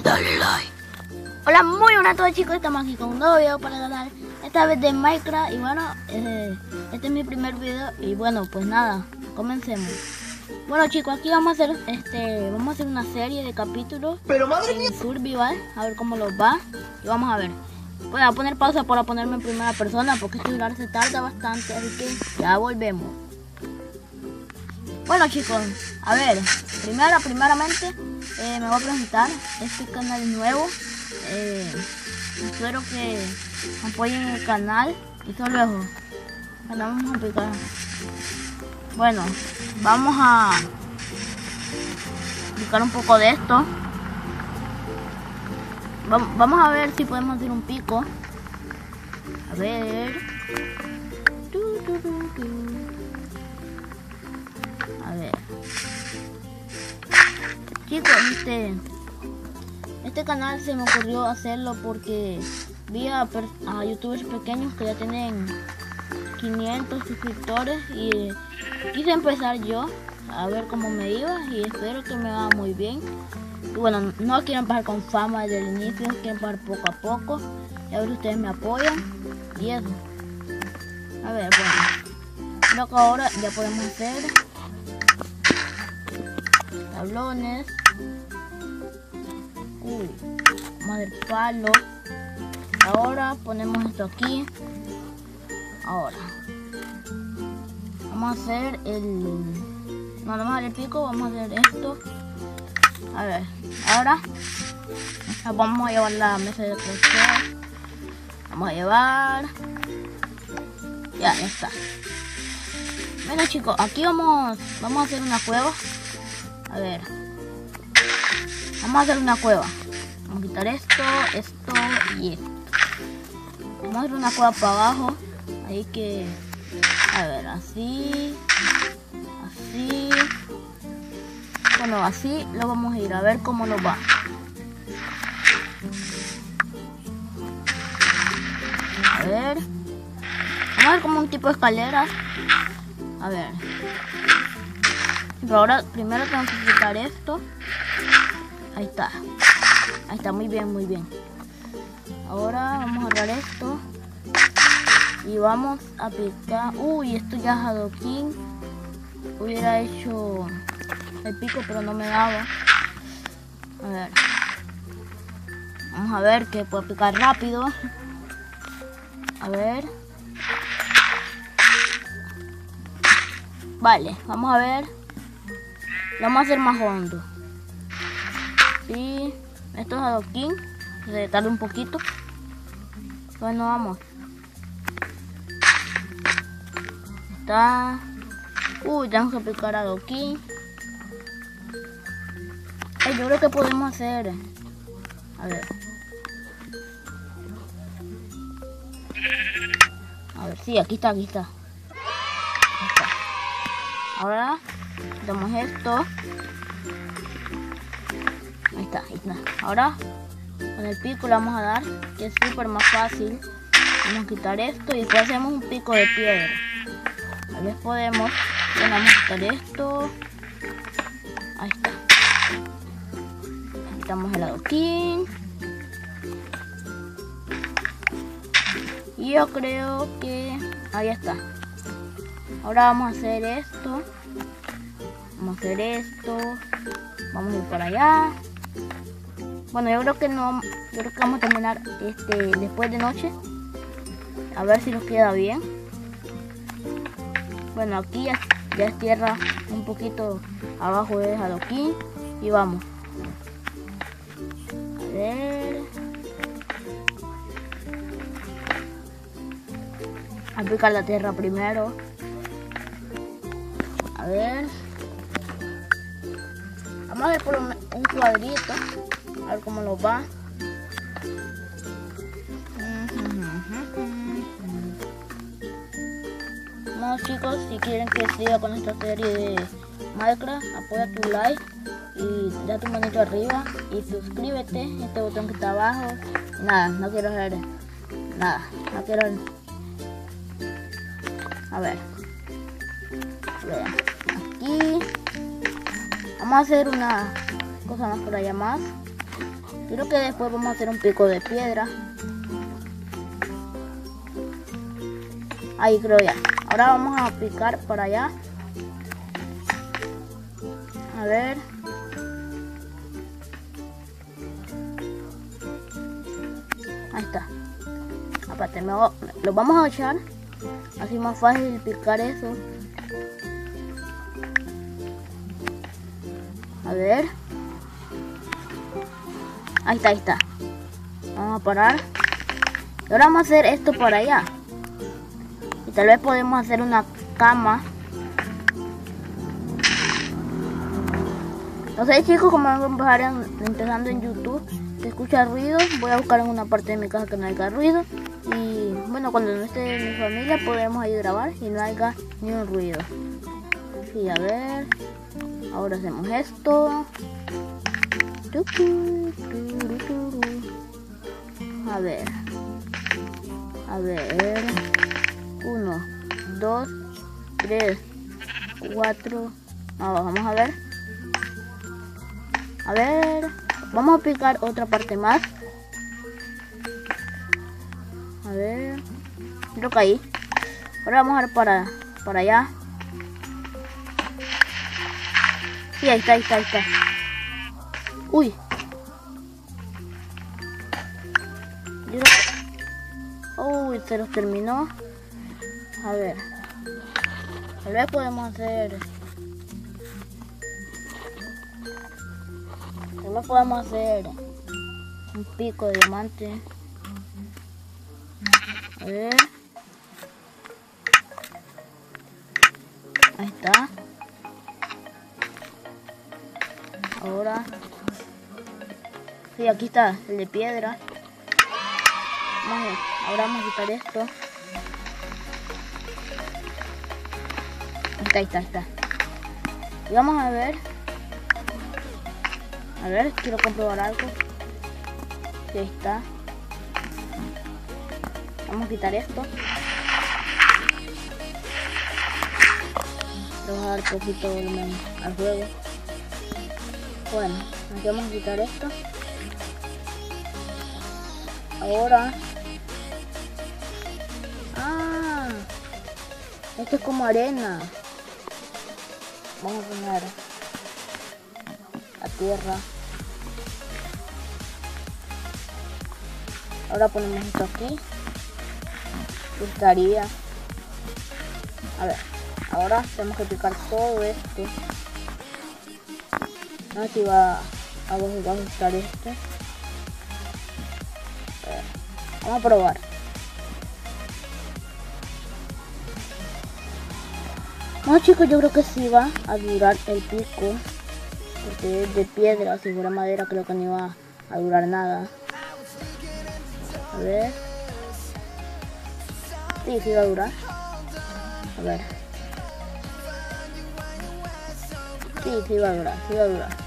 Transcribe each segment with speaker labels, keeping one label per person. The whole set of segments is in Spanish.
Speaker 1: dale like.
Speaker 2: Hola, muy buenas a todos chicos, estamos aquí con un nuevo video para el canal, esta vez de Minecraft. Y bueno, este es mi primer video y bueno, pues nada, comencemos. Bueno chicos, aquí vamos a hacer una serie de capítulos, pero madre mía, Survival, a ver cómo los va. Y vamos a ver. Voy a poner pausa para ponerme en primera persona porque este celular se tarda bastante, así que ya volvemos. Bueno chicos, a ver, primeramente me voy a presentar. Este canal es nuevo, espero que apoyen el canal y todo luego. Bueno, vamos a picar. Bueno, vamos a picar un poco de esto. Vamos a ver si podemos hacer un pico. A ver. A ver. Chicos, este canal se me ocurrió hacerlo porque vi a youtubers pequeños que ya tienen 500 suscriptores y quise empezar yo a ver cómo me iba y espero que me va muy bien. Y bueno, no quiero empezar con fama desde el inicio, quiero empezar poco a poco y a ver si ustedes me apoyan y eso. A ver, bueno, creo que ahora ya podemos hacer tablones. Madre palo. Ahora ponemos esto aquí. Ahora vamos a hacer no vamos a hacer el pico, vamos a hacer esto. A ver, ahora vamos a llevar la mesa de crochet. Vamos a llevar. Ya está. Bueno chicos, aquí vamos a hacer una cueva. A ver, vamos a hacer una cueva. Vamos a quitar esto y esto. Vamos a hacer una cueva para abajo. Ahí que, a ver, así. Bueno, así lo vamos a ir a ver cómo nos va. A ver. Vamos a ver como un tipo de escaleras. A ver. Pero ahora primero tengo que quitar esto. Ahí está. Ahí está, muy bien, muy bien. Ahora vamos a agarrar esto. Y vamos a aplicar. Uy, esto ya es adoquín. Hubiera hecho el pico, pero no me daba. A ver. Vamos a ver que puedo aplicar rápido. A ver. Vale, vamos a ver. Lo vamos a hacer más hondo. Sí, esto es adoquín. Se tarda un poquito. Bueno, vamos. Está. Tenemos que aplicar adoquín. Yo creo que podemos hacer. A ver. A ver, sí, aquí está. Ahí está. Ahora damos esto. Ahí está. Ahora con el pico le vamos a dar, que es súper más fácil. Vamos a quitar esto y después hacemos un pico de piedra. A ver, podemos. Bueno, vamos a quitar esto. Ahí está. Quitamos el adoquín. Y yo creo que ahí está. Ahora vamos a hacer esto. Vamos a hacer esto. Vamos a ir para allá. Bueno, yo creo que no. Yo creo que vamos a terminar después de noche. A ver si nos queda bien. Bueno, aquí ya es tierra un poquito abajo de adoquín. Y vamos. A ver. Aplicar la tierra primero. A ver. Vamos a ver por un cuadrito. A ver cómo nos va. Bueno chicos, si quieren que siga con esta serie de Minecraft, apoya tu like y da tu manito arriba y suscríbete, este botón que está abajo. Nada, no quiero hacer nada, no quiero. A ver, aquí vamos a hacer una cosa más por allá más. Creo que después vamos a hacer un pico de piedra. Ahí creo ya. Ahora vamos a picar para allá. A ver. Ahí está. Aparte, lo vamos a echar. Así más fácil picar eso. A ver. Ahí está, ahí está. Vamos a parar. Y ahora vamos a hacer esto para allá. Y tal vez podemos hacer una cama. No sé, chicos, como van a empezar empezando en YouTube, se escucha ruido. Voy a buscar en una parte de mi casa que no haya ruido. Y bueno, cuando no esté mi familia podemos ahí grabar y no haya ni un ruido. Sí, a ver. Ahora hacemos esto. A ver. A ver. 1, 2, 3, 4. Vamos a ver. A ver. Vamos a picar otra parte más. A ver. Creo que ahí. Ahora vamos a ver para allá. Sí, ahí está, ahí está, ahí está. Uy. Uy, se los terminó. A ver. Tal vez podemos hacer... Tal vez podemos hacer un pico de diamante. A ver. Ahí está. Ahora. Sí, aquí está el de piedra. Ahora vamos a quitar esto. Ahí está, ahí está. Y vamos a ver. A ver, quiero comprobar algo. Sí, ahí está. Vamos a quitar esto. Vamos a dar poquito volumen al juego. Bueno, aquí vamos a quitar esto. Ahora. Ah, esto es como arena. Vamos a poner la tierra. Ahora ponemos esto aquí. Estaría. A ver, ahora tenemos que picar todo esto. Aquí va a gustar este. Vamos a probar. No, chicos, yo creo que sí va a durar el pico. Porque es de piedra, si fuera madera creo que no iba a durar nada. A ver. Sí, sí va a durar. A ver. Sí, sí va a durar, sí va a durar.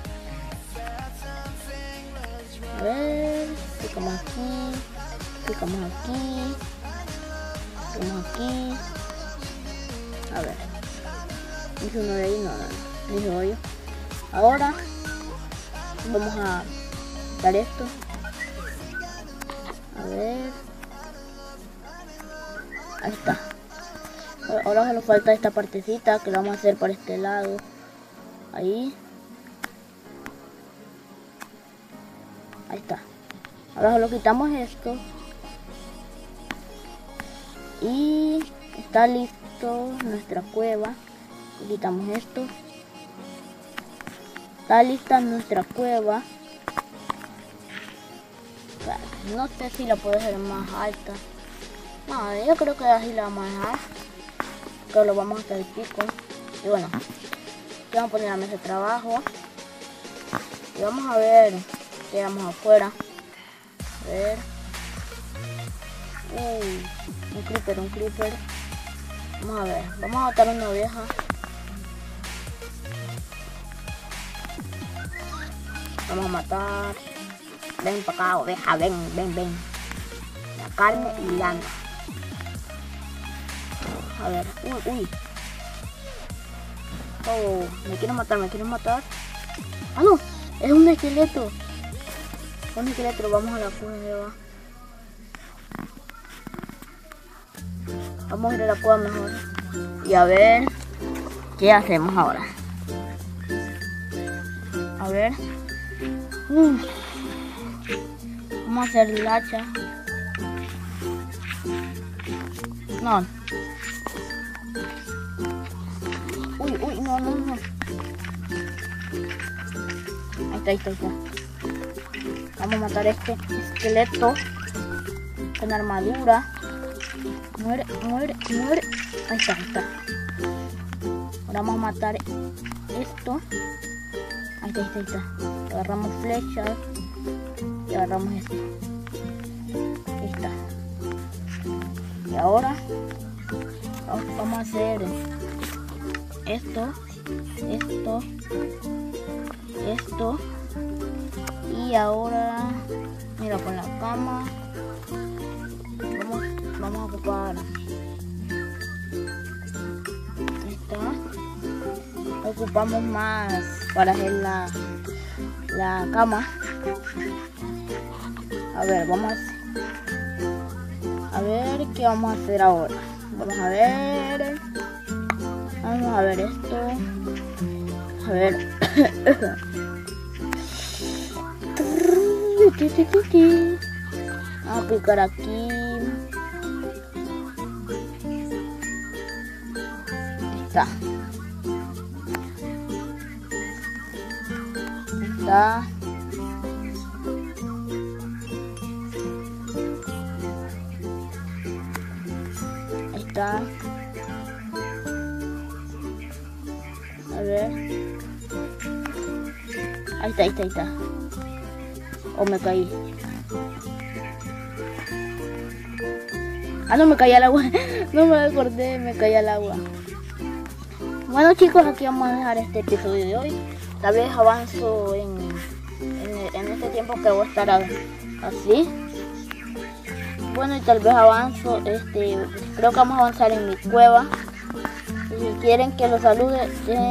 Speaker 2: A ver. Picamos aquí. Picamos aquí. Picamos aquí. A ver. Hice uno de ahí, no. Hice hoyo. Ahora vamos a dar esto. A ver. Ahí está. Ahora solo falta esta partecita que la vamos a hacer por este lado. Ahí. Ahí está. Ahora solo quitamos esto. Y está listo nuestra cueva. Quitamos esto. Está lista nuestra cueva. No sé si la puedo hacer más alta. No, yo creo que así la vamos a dejar. Que lo vamos a hacer el pico. Y bueno, aquí vamos a poner la mesa de trabajo. Y vamos a ver qué vamos afuera. A ver. Un creeper, un creeper. Vamos a ver, vamos a matar una oveja. Vamos a matar. Ven para acá, oveja, ven. La carne y lana. A ver, uy. Oh, me quieren matar. Ah, no, es un esqueleto. Un esqueleto, vamos a la cueva. Vamos a ir a la cueva mejor. Y a ver qué hacemos ahora. A ver. Vamos a hacer el hacha. No. Uy, no. Ahí está. Vamos a matar a este esqueleto con armadura. Muere. Ahí está. Ahora vamos a matar esto. Ahí está. Agarramos flechas y agarramos esto. Ahí está. Y ahora vamos a hacer esto. Y ahora, mira, con la cama vamos a ocupar esta. Ocupamos más para hacer la cama. A ver, vamos a ver qué vamos a hacer ahora. Vamos a ver esto. A ver. Vamos a picar aquí. Está. Ahí está. A ver. Ahí está. Oh, me caí. No me caí al agua. No me acordé, me caí al agua. Bueno, chicos, aquí vamos a dejar este episodio de hoy. Tal vez avanzo en este tiempo que voy a estar así. Bueno, y tal vez avanzo, creo que vamos a avanzar en mi cueva. Y si quieren que los salude,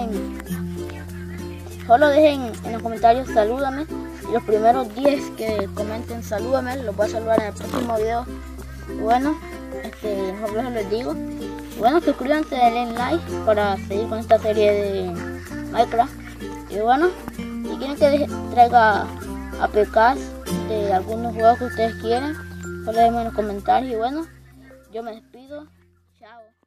Speaker 2: solo dejen en los comentarios salúdame. Y los primeros 10 que comenten salúdame, los voy a saludar en el próximo video. Bueno, mejor les digo. Bueno, suscríbanse, denle like para seguir con esta serie de Minecraft. Y bueno, si quieren que traiga APKs de algunos juegos que ustedes quieren, solo déjenme en los comentarios. Y bueno, yo me despido. Chao.